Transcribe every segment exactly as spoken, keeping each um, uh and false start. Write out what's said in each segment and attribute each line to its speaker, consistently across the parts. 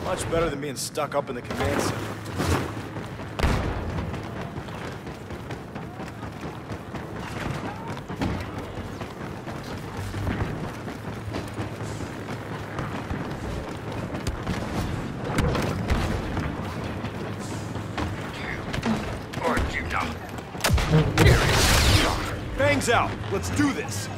Speaker 1: Much better than being stuck up in the command center. Bang's out. Let's do this.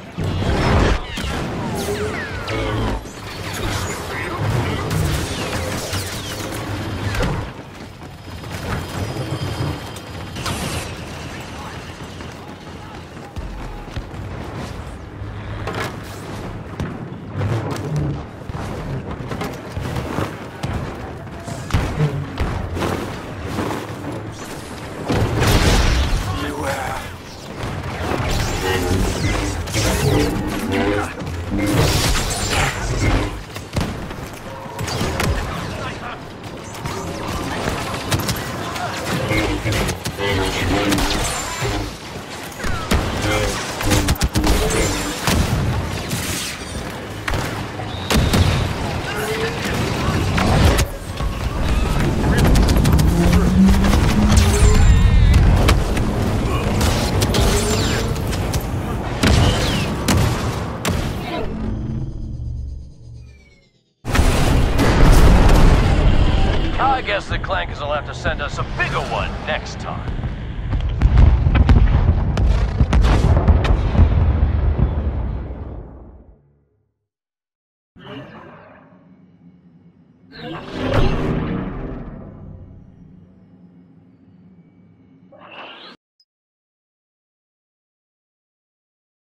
Speaker 2: I guess the Clankers will have to send us a bigger one next time.